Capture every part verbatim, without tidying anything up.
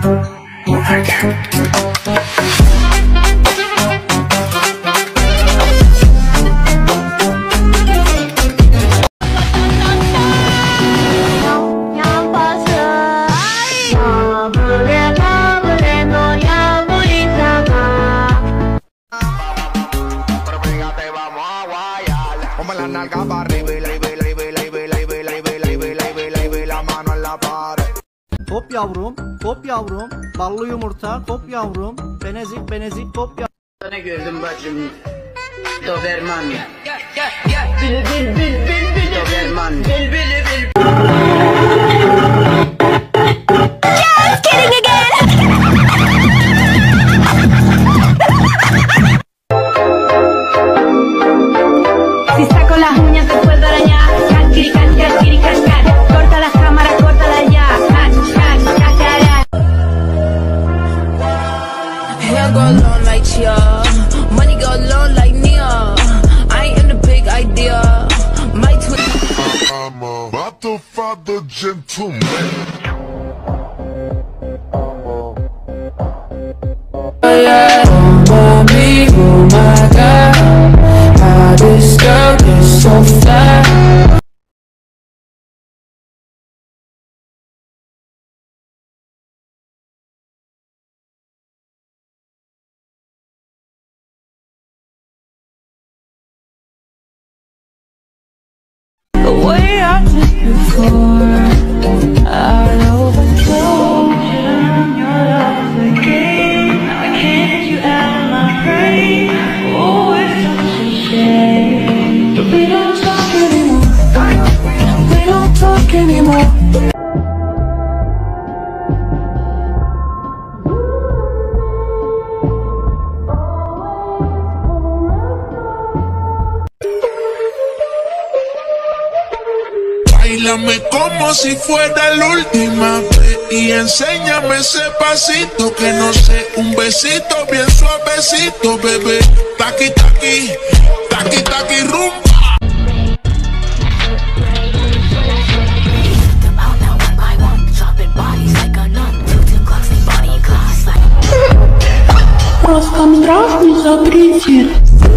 Hop yavrum, hop yavrum, ballı yumurta, hop yavrum, benezik benezik, hop yavrum. Ne gördüm bacım? Doberman. Bil bil bil bil bil Doberman. Bil bil bil. Just kidding again. Si saco las uñas te puedo arañar. Casquiri, casquiri, cascar. Corta las cámaras, córtala ya. Hair go long like Chia, money go long like Nia. I ain't in the big idea. My twin. I'm about to father gentleman. Oh yeah, oh my, oh my God, how this girl is so fly. The way I did before, out of control. Your love again, I can't get you out of my brain. Oh, it's such a shame, but we don't talk anymore. We don't talk anymore. Báilame como si fuera la última vez y enséñame ese pasito que no sé, un besito bien suavecito, bebé. Taqui taqui, taqui taqui rumba. Просто здравствуй, запретит.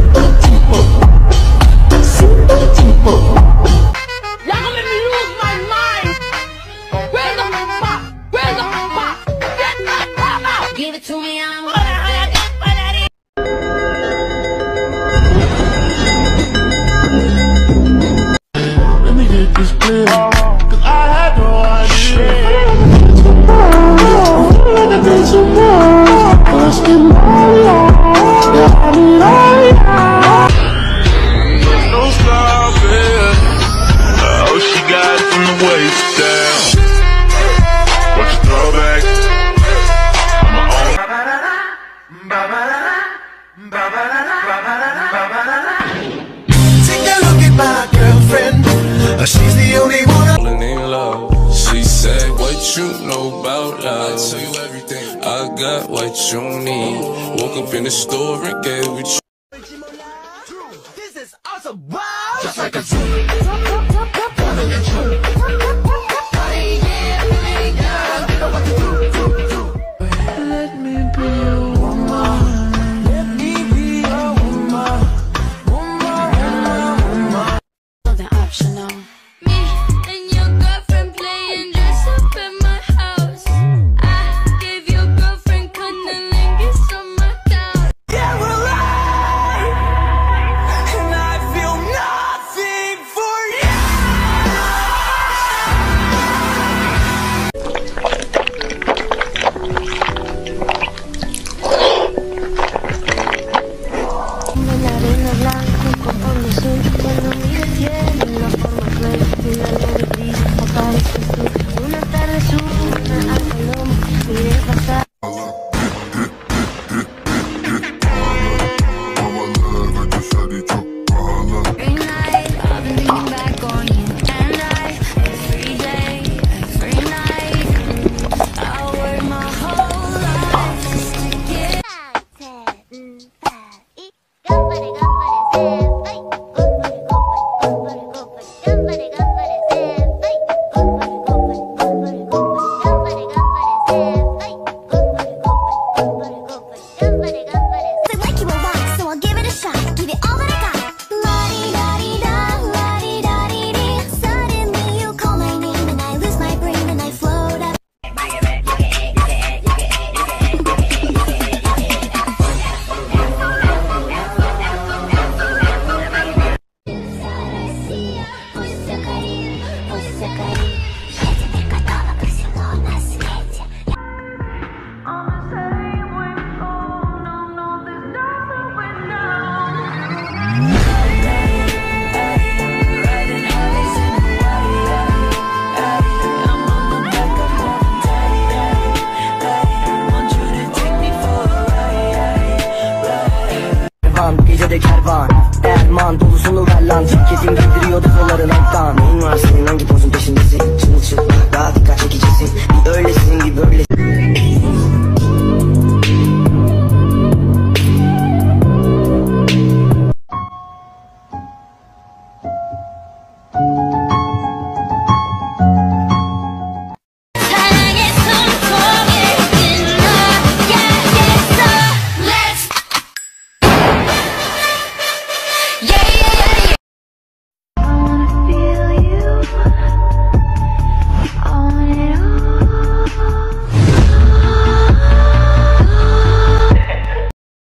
Give it to me, I'm Let me get this clear, cause I had no idea. No stopping. Oh, she got it from the waist down. Watch it throw back. Take a look at my girlfriend. She's the only one. Falling in love. She said, what you know about love? I tell you everything. I got what you need. Woke up in the store and gave it you. This is awesome. Wow. Just like a dream. Let me be your woman. Let me be your woman. Woman, woman, woman. something optional. Me and your girlfriend playing dress up in my house. I gave your girlfriend cunnilingus on my couch. Yeah, we're alive, and I feel nothing for you. 世界